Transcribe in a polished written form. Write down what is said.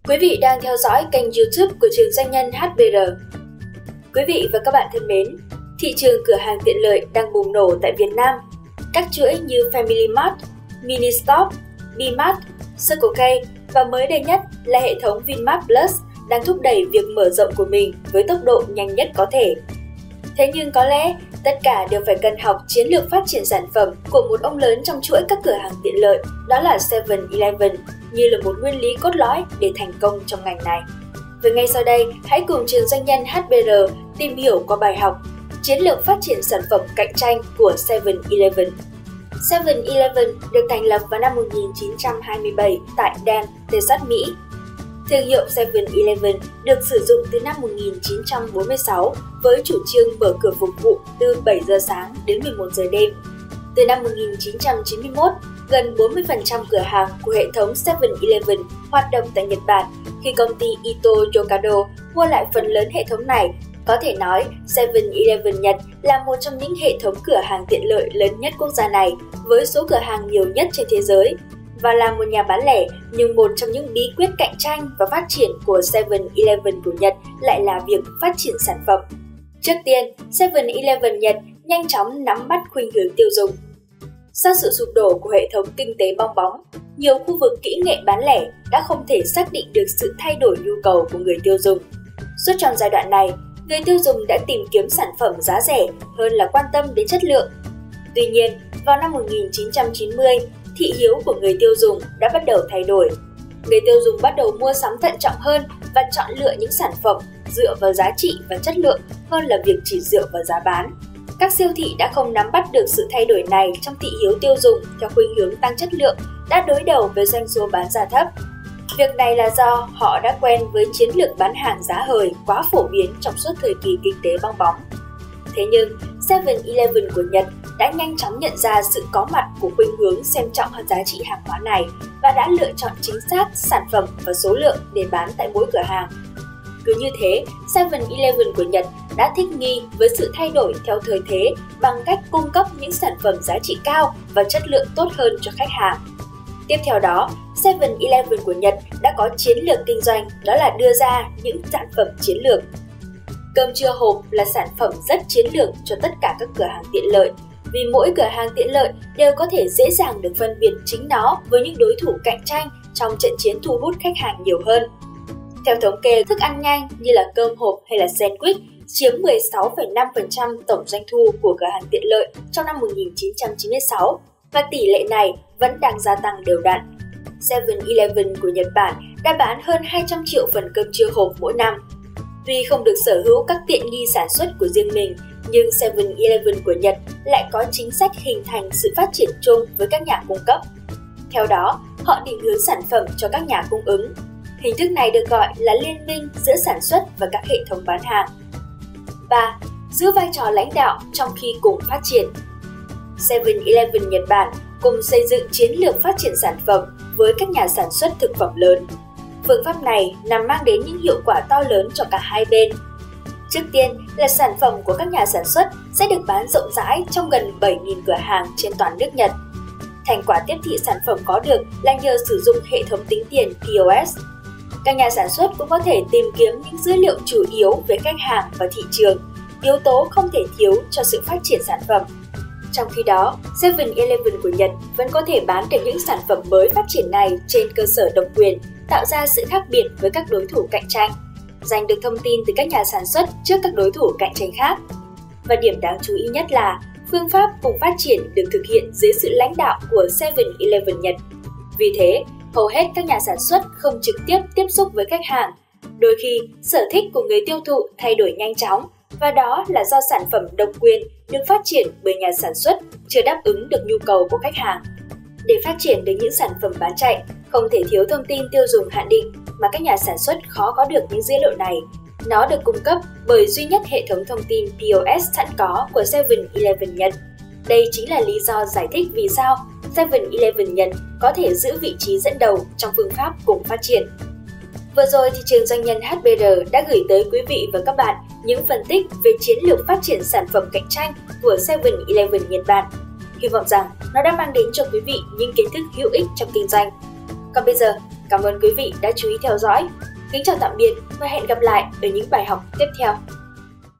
Quý vị đang theo dõi kênh YouTube của trường doanh nhân HBR. Quý vị và các bạn thân mến, thị trường cửa hàng tiện lợi đang bùng nổ tại Việt Nam. Các chuỗi như Family Mart, Mini Stop, B-Mart, Circle K và mới đây nhất là hệ thống Vinmart Plus đang thúc đẩy việc mở rộng của mình với tốc độ nhanh nhất có thể. Thế nhưng có lẽ tất cả đều phải cần học chiến lược phát triển sản phẩm của một ông lớn trong chuỗi các cửa hàng tiện lợi, đó là 7-Eleven, như là một nguyên lý cốt lõi để thành công trong ngành này. Và ngay sau đây, hãy cùng trường doanh nhân HBR tìm hiểu qua bài học chiến lược phát triển sản phẩm cạnh tranh của 7-Eleven. 7-Eleven được thành lập vào năm 1927 tại Dallas, Texas, Mỹ. Thương hiệu 7-Eleven được sử dụng từ năm 1946 với chủ trương mở cửa phục vụ từ 7 giờ sáng đến 11 giờ đêm. Từ năm 1991, gần 40% cửa hàng của hệ thống 7-Eleven hoạt động tại Nhật Bản khi công ty Ito Yokado mua lại phần lớn hệ thống này. Có thể nói, 7-Eleven Nhật là một trong những hệ thống cửa hàng tiện lợi lớn nhất quốc gia này, với số cửa hàng nhiều nhất trên thế giới. Và là một nhà bán lẻ, nhưng một trong những bí quyết cạnh tranh và phát triển của 7-Eleven của Nhật lại là việc phát triển sản phẩm. Trước tiên, 7-Eleven Nhật nhanh chóng nắm bắt khuynh hướng tiêu dùng. Sau sự sụp đổ của hệ thống kinh tế bong bóng, nhiều khu vực kỹ nghệ bán lẻ đã không thể xác định được sự thay đổi nhu cầu của người tiêu dùng. Suốt trong giai đoạn này, người tiêu dùng đã tìm kiếm sản phẩm giá rẻ hơn là quan tâm đến chất lượng. Tuy nhiên, vào năm 1990, thị hiếu của người tiêu dùng đã bắt đầu thay đổi. Người tiêu dùng bắt đầu mua sắm thận trọng hơn và chọn lựa những sản phẩm dựa vào giá trị và chất lượng hơn là việc chỉ dựa vào giá bán. Các siêu thị đã không nắm bắt được sự thay đổi này trong thị hiếu tiêu dùng theo khuynh hướng tăng chất lượng, đã đối đầu với doanh số bán giá thấp. Việc này là do họ đã quen với chiến lược bán hàng giá hời quá phổ biến trong suốt thời kỳ kinh tế bong bóng. Thế nhưng, 7-Eleven của Nhật đã nhanh chóng nhận ra sự có mặt của khuynh hướng xem trọng hơn giá trị hàng hóa này và đã lựa chọn chính xác sản phẩm và số lượng để bán tại mỗi cửa hàng. Cứ như thế, 7-Eleven của Nhật đã thích nghi với sự thay đổi theo thời thế bằng cách cung cấp những sản phẩm giá trị cao và chất lượng tốt hơn cho khách hàng. Tiếp theo đó, 7-Eleven của Nhật đã có chiến lược kinh doanh, đó là đưa ra những sản phẩm chiến lược. Cơm trưa hộp là sản phẩm rất chiến lược cho tất cả các cửa hàng tiện lợi, vì mỗi cửa hàng tiện lợi đều có thể dễ dàng được phân biệt chính nó với những đối thủ cạnh tranh trong trận chiến thu hút khách hàng nhiều hơn. Theo thống kê, thức ăn nhanh như là cơm hộp hay là sandwich chiếm 16,5% tổng doanh thu của cửa hàng tiện lợi trong năm 1996 và tỷ lệ này vẫn đang gia tăng đều đặn. 7-Eleven của Nhật Bản đã bán hơn 200 triệu phần cơm trưa hộp mỗi năm. Tuy không được sở hữu các tiện nghi sản xuất của riêng mình, nhưng 7-Eleven của Nhật lại có chính sách hình thành sự phát triển chung với các nhà cung cấp. Theo đó, họ định hướng sản phẩm cho các nhà cung ứng. Hình thức này được gọi là liên minh giữa sản xuất và các hệ thống bán hàng. 3. Giữ vai trò lãnh đạo trong khi cùng phát triển. 7-Eleven Nhật Bản cùng xây dựng chiến lược phát triển sản phẩm với các nhà sản xuất thực phẩm lớn. Phương pháp này nhằm mang đến những hiệu quả to lớn cho cả hai bên. Trước tiên là sản phẩm của các nhà sản xuất sẽ được bán rộng rãi trong gần 7.000 cửa hàng trên toàn nước Nhật. Thành quả tiếp thị sản phẩm có được là nhờ sử dụng hệ thống tính tiền POS. Các nhà sản xuất cũng có thể tìm kiếm những dữ liệu chủ yếu về khách hàng và thị trường, yếu tố không thể thiếu cho sự phát triển sản phẩm. Trong khi đó, 7-Eleven của Nhật vẫn có thể bán được những sản phẩm mới phát triển này trên cơ sở độc quyền, tạo ra sự khác biệt với các đối thủ cạnh tranh, giành được thông tin từ các nhà sản xuất trước các đối thủ cạnh tranh khác. Và điểm đáng chú ý nhất là phương pháp cùng phát triển được thực hiện dưới sự lãnh đạo của 7-Eleven Nhật. Vì thế, hầu hết các nhà sản xuất không trực tiếp tiếp xúc với khách hàng. Đôi khi, sở thích của người tiêu thụ thay đổi nhanh chóng, và đó là do sản phẩm độc quyền được phát triển bởi nhà sản xuất chưa đáp ứng được nhu cầu của khách hàng. Để phát triển được những sản phẩm bán chạy, không thể thiếu thông tin tiêu dùng hạn định mà các nhà sản xuất khó có được những dữ liệu này. Nó được cung cấp bởi duy nhất hệ thống thông tin POS sẵn có của 7-Eleven Nhật. Đây chính là lý do giải thích vì sao 7-Eleven Nhật có thể giữ vị trí dẫn đầu trong phương pháp cùng phát triển. Vừa rồi thì trường doanh nhân HBR đã gửi tới quý vị và các bạn những phân tích về chiến lược phát triển sản phẩm cạnh tranh của 7-Eleven Nhật Bản. Hy vọng rằng nó đã mang đến cho quý vị những kiến thức hữu ích trong kinh doanh. Còn bây giờ, Cảm ơn quý vị đã chú ý theo dõi. Kính chào tạm biệt và hẹn gặp lại ở những bài học tiếp theo.